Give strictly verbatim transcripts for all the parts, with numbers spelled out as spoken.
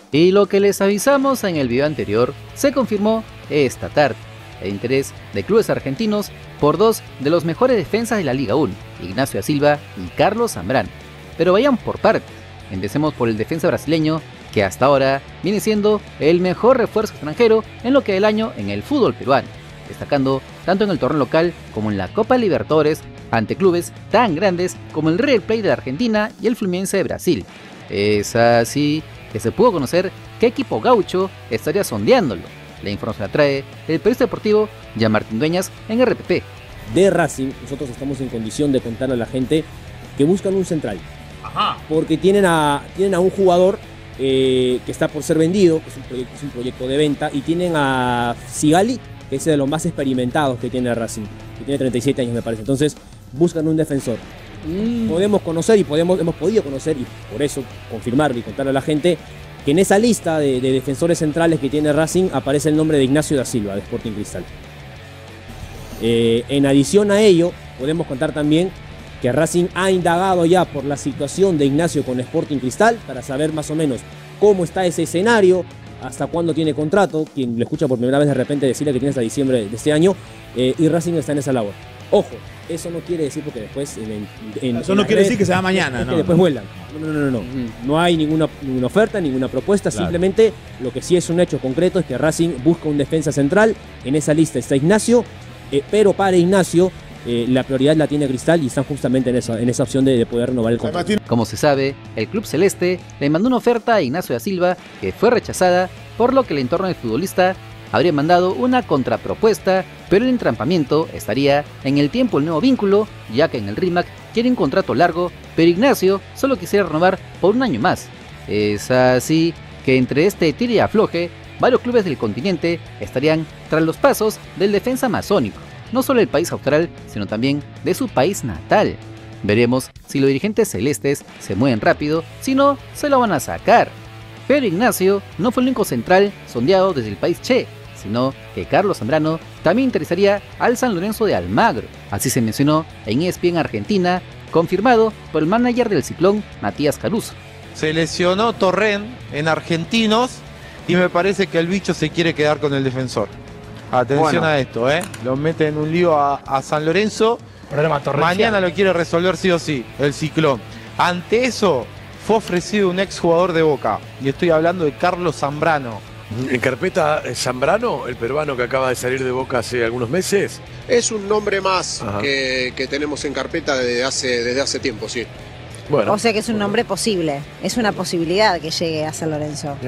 Y lo que les avisamos en el video anterior se confirmó esta tarde: el interés de clubes argentinos por dos de los mejores defensas de la Liga uno, Ignacio da Silva y Carlos Zambrano. Pero vayan por partes. Empecemos por el defensa brasileño, que hasta ahora viene siendo el mejor refuerzo extranjero en lo que del año en el fútbol peruano, destacando tanto en el torneo local como en la Copa Libertadores ante clubes tan grandes como el River Plate de Argentina y el Fluminense de Brasil. Es así que se pudo conocer qué equipo gaucho estaría sondeándolo. La información la trae el periodista deportivo Jean Martín Dueñas en R P P. De Racing, nosotros estamos en condición de contarle a la gente que buscan un central. Ajá. Porque tienen a, tienen a un jugador eh, que está por ser vendido, que es un, proyecto, es un proyecto de venta, y tienen a Sigali, que es de los más experimentados que tiene Racing, que tiene treinta y siete años me parece. Entonces buscan un defensor. Mm. Podemos conocer y podemos, hemos podido conocer, y por eso confirmarlo y contarle a la gente, que en esa lista de, de defensores centrales que tiene Racing aparece el nombre de Ignacio da Silva, de Sporting Cristal. Eh, en adición a ello, podemos contar también que Racing ha indagado ya por la situación de Ignacio con Sporting Cristal para saber más o menos cómo está ese escenario, hasta cuándo tiene contrato. Quien lo escucha por primera vez de repente decirle que tiene hasta diciembre de este año, eh, y Racing está en esa labor. Ojo, eso no quiere decir porque después... En, en, eso en no quiere red, decir que sea mañana, es ¿no? Que después vuelan. No, no, no, no. No, no hay ninguna, ninguna oferta, ninguna propuesta. Claro. Simplemente lo que sí es un hecho concreto es que Racing busca un defensa central. En esa lista está Ignacio, eh, pero para Ignacio eh, la prioridad la tiene Cristal y están justamente en esa, en esa opción de, de poder renovar el contrato. Como se sabe, el club celeste le mandó una oferta a Ignacio da Silva que fue rechazada, por lo que el entorno del futbolista habría mandado una contrapropuesta, pero el entrampamiento estaría en el tiempo del nuevo vínculo, ya que en el RIMAC quiere un contrato largo, pero Ignacio solo quisiera renovar por un año más. Es así que entre este tire y afloje, varios clubes del continente estarían tras los pasos del defensa amazónico, no solo del país austral, sino también de su país natal. Veremos si los dirigentes celestes se mueven rápido, si no, se lo van a sacar. Pero Ignacio no fue el único central sondeado desde el país che, sino que Carlos Zambrano también interesaría al San Lorenzo de Almagro. Así se mencionó en E S P N Argentina, confirmado por el manager del Ciclón, Matías Caruso. Se lesionó Torren en Argentinos y me parece que el bicho se quiere quedar con el defensor. Atención bueno. a esto, ¿eh? Lo mete en un lío a, a San Lorenzo. Problema Mañana lo quiere resolver sí o sí, el Ciclón. Ante eso, fue ofrecido un ex jugador de Boca, y estoy hablando de Carlos Zambrano. ¿En carpeta Zambrano, el peruano que acaba de salir de Boca hace algunos meses? Es un nombre más que, que tenemos en carpeta desde hace, desde hace tiempo, sí. Bueno, o sea que es un bueno. nombre posible, es una posibilidad que llegue a San Lorenzo.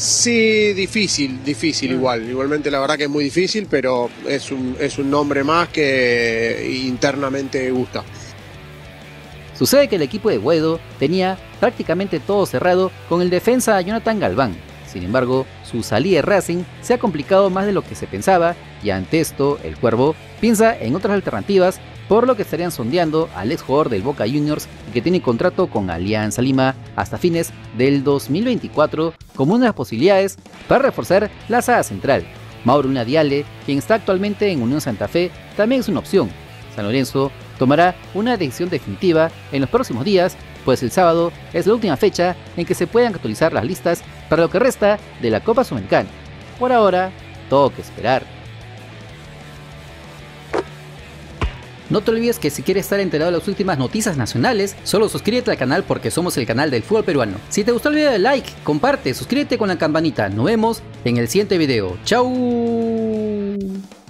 Sí, difícil, difícil ah. igual. Igualmente la verdad que es muy difícil, pero es un, es un nombre más que internamente gusta. Sucede que el equipo de Guedo tenía prácticamente todo cerrado con el defensa Jonathan Galván. Sin embargo, su salida de Racing se ha complicado más de lo que se pensaba, y ante esto, el Cuervo piensa en otras alternativas, por lo que estarían sondeando al ex jugador del Boca Juniors, que tiene contrato con Alianza Lima hasta fines del dos mil veinticuatro, como una de las posibilidades para reforzar la saga central. Mauro Unadiale, quien está actualmente en Unión Santa Fe, también es una opción. San Lorenzo tomará una decisión definitiva en los próximos días, pues el sábado es la última fecha en que se puedan actualizar las listas para lo que resta de la Copa Sudamericana. Por ahora, todo que esperar. No te olvides que si quieres estar enterado de las últimas noticias nacionales, solo suscríbete al canal porque somos el canal del fútbol peruano. Si te gustó el video, dale like, comparte, suscríbete con la campanita. Nos vemos en el siguiente video. ¡Chau!